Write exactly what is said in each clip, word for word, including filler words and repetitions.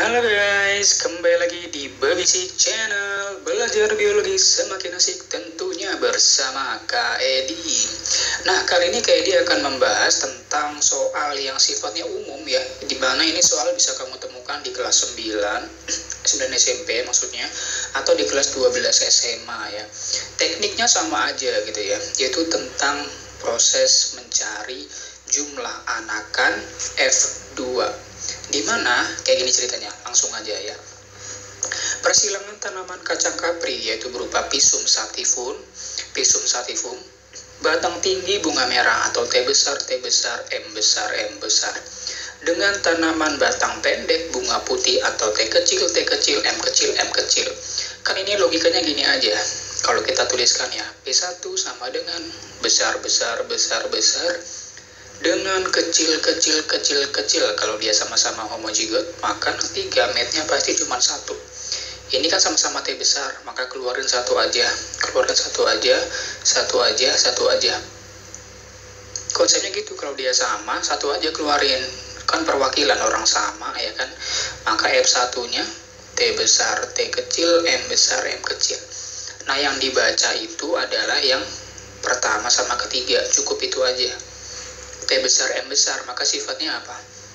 Halo guys, kembali lagi di Babisi Channel. Belajar biologi semakin asik tentunya bersama Kak Edi. Nah, kali ini Kak Edi akan membahas tentang soal yang sifatnya umum ya, dimana ini soal bisa kamu temukan di kelas sembilan, sembilan S M P maksudnya, atau di kelas dua belas S M A ya. Tekniknya sama aja gitu ya, yaitu tentang proses mencari jumlah anakan F dua. Dimana kayak gini ceritanya, langsung aja ya. Persilangan tanaman kacang kapri yaitu berupa Pisum sativum, Pisum sativum, batang tinggi bunga merah atau T besar, T besar, M besar, M besar, dengan tanaman batang pendek bunga putih atau T kecil, T kecil, M kecil, M kecil. Kan ini logikanya gini aja. Kalau kita tuliskan ya, P satu sama dengan besar, besar, besar, besar, dengan kecil, kecil, kecil, kecil. Kalau dia sama-sama homozigot, maka nanti gametnya pasti cuma satu. Ini kan sama-sama T besar, maka keluarin satu aja, keluarin satu aja, satu aja, satu aja. Konsepnya gitu, kalau dia sama, satu aja keluarin. Kan perwakilan orang sama, ya kan? Maka F satu-nya T besar, T kecil, M besar, M kecil. Nah, yang dibaca itu adalah yang pertama sama ketiga, cukup itu aja. T besar, M besar, maka sifatnya apa?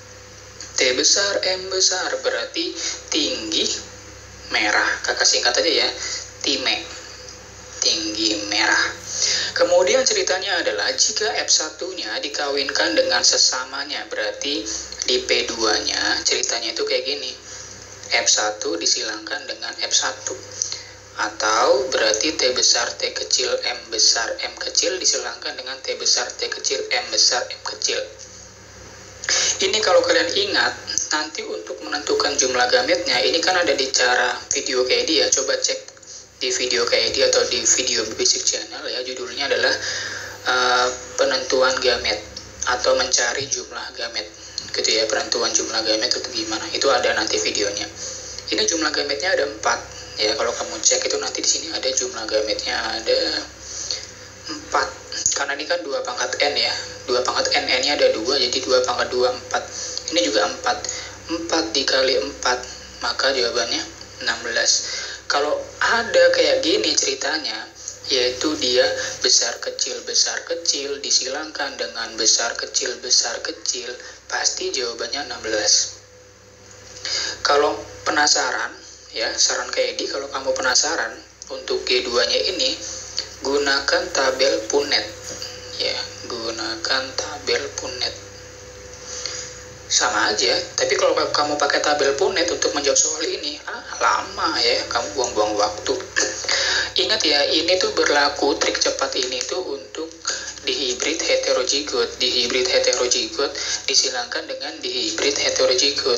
T besar, M besar, berarti tinggi merah. Kakak singkat aja ya, time, tinggi merah. Kemudian ceritanya adalah jika F satu-nya dikawinkan dengan sesamanya, berarti di P dua-nya ceritanya itu kayak gini. F satu disilangkan dengan F satu. Atau berarti T besar, T kecil, M besar, M kecil disilangkan dengan T besar, T kecil, M besar, M kecil. Ini kalau kalian ingat, nanti untuk menentukan jumlah gametnya, ini kan ada di cara video kayak dia. Coba cek di video kayak dia atau di video Basic Channel ya. Judulnya adalah uh, penentuan gamet atau mencari jumlah gamet. Gitu ya, penentuan jumlah gamet itu gimana. Itu ada nanti videonya. Ini jumlah gametnya ada empat. Ya, kalau kamu cek itu nanti di sini ada jumlah gametnya ada empat. Karena ini kan dua pangkat N ya. dua pangkat N, N-nya ada dua, jadi dua pangkat dua, empat. Ini juga empat. empat dikali empat, maka jawabannya enam belas. Kalau ada kayak gini ceritanya, yaitu dia besar kecil besar kecil disilangkan dengan besar kecil besar kecil, pasti jawabannya enam belas. Kalau penasaran, ya, saran kayak Edi, kalau kamu penasaran untuk G dua-nya ini, gunakan tabel Punnett. Ya, gunakan tabel Punnett. Sama aja, tapi kalau kamu pakai tabel Punnett untuk menjawab soal ini, ah, lama ya, kamu buang-buang waktu. Ingat ya, ini tuh berlaku trik cepat ini tuh untuk dihibrid heterozigot. Dihibrid heterozigot disilangkan dengan dihibrid heterozigot.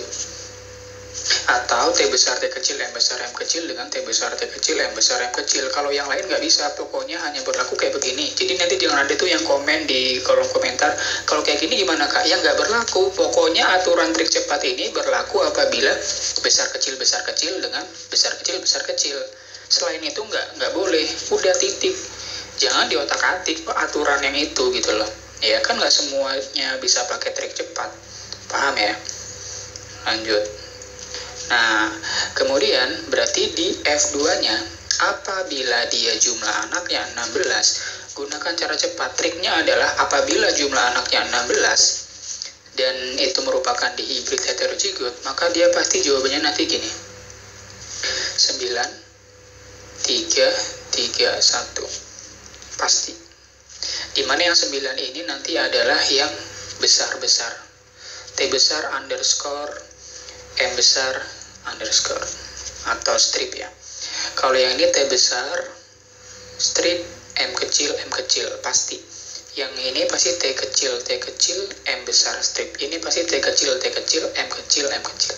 Atau T besar, T kecil, M besar, M kecil dengan T besar, T kecil, M besar, M kecil. Kalau yang lain nggak bisa, pokoknya hanya berlaku kayak begini. Jadi nanti jangan ada tuh yang komen di kolom komentar, kalau kayak gini gimana kak? Ya nggak berlaku. Pokoknya aturan trik cepat ini berlaku apabila besar kecil, besar kecil dengan besar kecil, besar kecil. Selain itu nggak nggak boleh. Udah titik. Jangan diotak-atik aturan yang itu gitu loh. Ya kan nggak semuanya bisa pakai trik cepat. Paham ya? Lanjut. Nah, kemudian berarti di F dua-nya, apabila dia jumlah anaknya enam belas, gunakan cara cepat. Triknya adalah apabila jumlah anaknya enam belas, dan itu merupakan dihibrid heterozigot, maka dia pasti jawabannya nanti gini. sembilan, tiga, tiga, satu. Pasti. Dimana yang sembilan ini nanti adalah yang besar-besar. T besar underscore, M besar underscore atau strip ya. Kalau yang ini T besar strip, M kecil, M kecil pasti. Yang ini pasti T kecil, T kecil, M besar strip. Ini pasti T kecil, T kecil, M kecil, M kecil.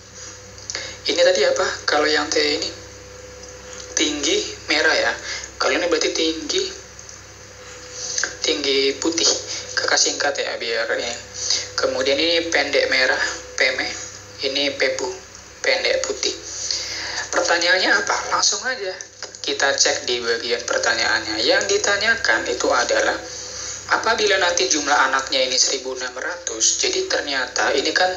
Ini tadi apa? Kalau yang T ini tinggi merah ya. Kalau ini berarti tinggi tinggi putih. Kakak singkat ya biar ya. Kemudian ini pendek merah, P M. Ini pepu, pendek putih. Pertanyaannya apa? Langsung aja kita cek di bagian pertanyaannya. Yang ditanyakan itu adalah apabila nanti jumlah anaknya ini seribu enam ratus, jadi ternyata ini kan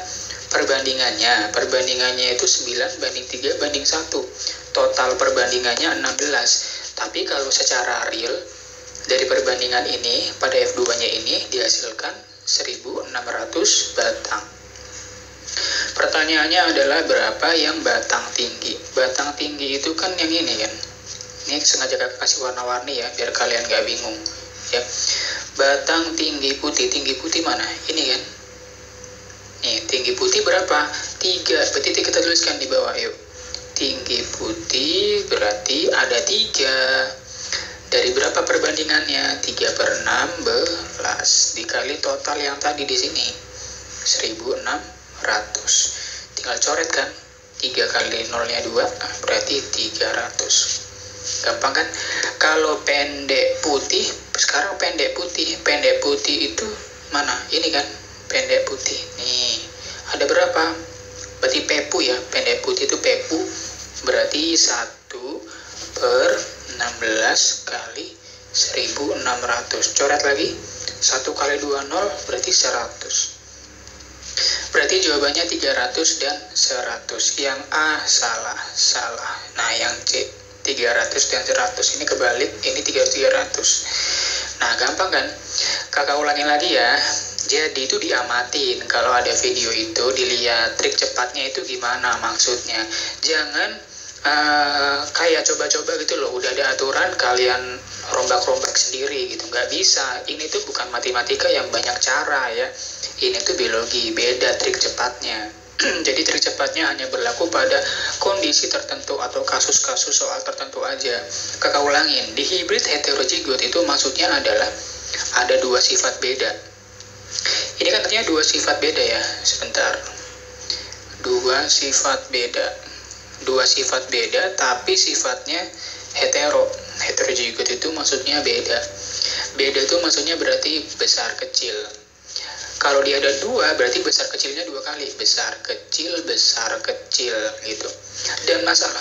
perbandingannya. Perbandingannya itu sembilan banding tiga banding satu. Total perbandingannya enam belas. Tapi kalau secara real, dari perbandingan ini pada F dua nya ini dihasilkan seribu enam ratus batang. Pertanyaannya adalah berapa yang batang tinggi? Batang tinggi itu kan yang ini kan. Ini sengaja kakak kasih warna-warni ya, biar kalian gak bingung ya. Batang tinggi putih, tinggi putih mana? Ini kan. Nih, tinggi putih berapa? tiga. Berarti kita tuliskan di bawah yuk. Tinggi putih berarti ada tiga. Dari berapa perbandingannya? tiga per enam belas. Dikali total yang tadi di sini. seribu enam ratus. Tinggal coret kan? tiga kali nolnya dua, berarti tiga ratus. Gampang kan? Kalau pendek putih, sekarang pendek putih. Pendek putih itu mana? Ini kan? Pendek putih. Nih, ada berapa? Berarti pepu ya. Pendek putih itu pepu. Berarti satu per enam belas kali seribu enam ratus. Coret lagi. satu kali dua, nol. Berarti seratus. Berarti jawabannya tiga ratus dan seratus. Yang A salah. Salah. Nah, yang C tiga ratus dan seratus. Ini kebalik. Ini tiga ratus tiga ratus. Nah, gampang kan? Kakak ulangin lagi ya. Jadi itu diamatin. Kalau ada video itu dilihat trik cepatnya itu gimana maksudnya. Jangan uh, kayak coba-coba gitu loh. Udah ada aturan kalian rombak-rombak sendiri gitu. Nggak bisa. Ini tuh bukan matematika yang banyak cara ya. Ini tuh biologi. Beda trik cepatnya. Jadi trik cepatnya hanya berlaku pada kondisi tertentu atau kasus-kasus soal tertentu aja. Kakak ulangin, di hibrid heterozigot itu maksudnya adalah ada dua sifat beda. Ini kan artinya dua sifat beda ya. Sebentar. Dua sifat beda. Dua sifat beda tapi sifatnya hetero. Heterozigot itu maksudnya beda. Beda itu maksudnya berarti besar kecil. Kalau dia ada dua, berarti besar kecilnya dua kali. Besar kecil, besar kecil gitu. Dan masalah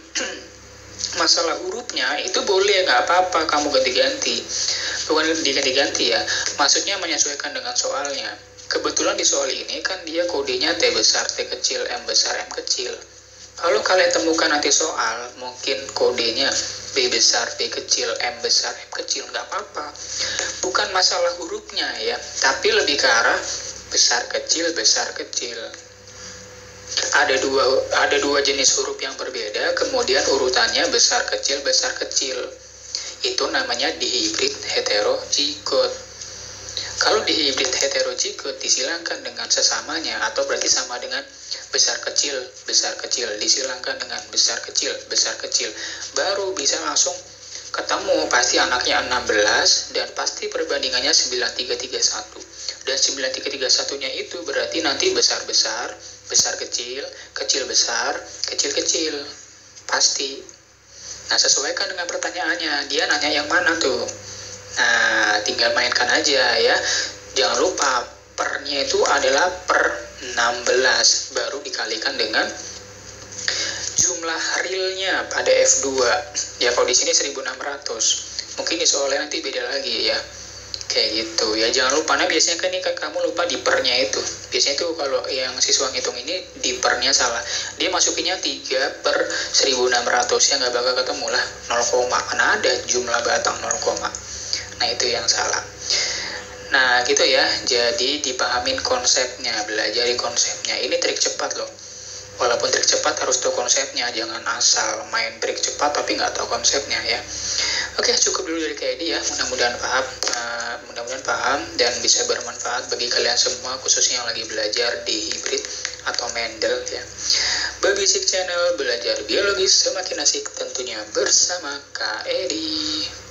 masalah hurufnya itu boleh, nggak apa-apa kamu ganti-ganti. Bukan diganti-ganti ya. Maksudnya menyesuaikan dengan soalnya. Kebetulan di soal ini kan dia kodenya T besar, T kecil, M besar, M kecil. Kalau kalian temukan nanti soal, mungkin kodenya B besar, B kecil, M besar, M kecil, nggak apa-apa. Bukan masalah hurufnya ya, tapi lebih ke arah besar kecil, besar kecil. Ada dua, ada dua jenis huruf yang berbeda, kemudian urutannya besar kecil, besar kecil. Itu namanya dihibrid heterozigot. Kalau dihibrid heterozigot disilangkan dengan sesamanya, atau berarti sama dengan besar kecil, besar kecil, disilangkan dengan besar kecil, besar kecil, baru bisa langsung ketemu. Pasti anaknya enam belas dan pasti perbandingannya sembilan tiga tiga satu. Dan sembilan tiga tiga satu-nya itu berarti nanti besar-besar, besar kecil, kecil besar, kecil kecil. Pasti. Nah, sesuaikan dengan pertanyaannya. Dia nanya yang mana tuh? Nah, tinggal mainkan aja ya. Jangan lupa pernya itu adalah per enam belas, baru dikalikan dengan jumlah realnya pada F dua. Ya, kalau di sini seribu enam ratus. Mungkin di soalnya nanti beda lagi ya. Kayak gitu ya. Jangan lupa, nah biasanya kan ini kan kamu lupa di pernya itu. Biasanya itu kalau yang siswa ngitung ini di pernya salah. Dia masukinnya tiga per seribu enam ratus, ya nggak bakal ketemu lah nol, karena ada jumlah batang nol. Nah, itu yang salah. Nah, gitu ya. Jadi dipahamin konsepnya, belajari konsepnya. Ini trik cepat loh. Walaupun trik cepat harus tahu konsepnya. Jangan asal main trik cepat tapi nggak tahu konsepnya ya. Oke, cukup dulu dari Kak Edi ya. Mudah-mudahan paham, uh, mudah-mudahan paham dan bisa bermanfaat bagi kalian semua, khususnya yang lagi belajar di hibrid atau Mendel ya. Babisik Channel, belajar biologis semakin asik tentunya bersama Kak Edi.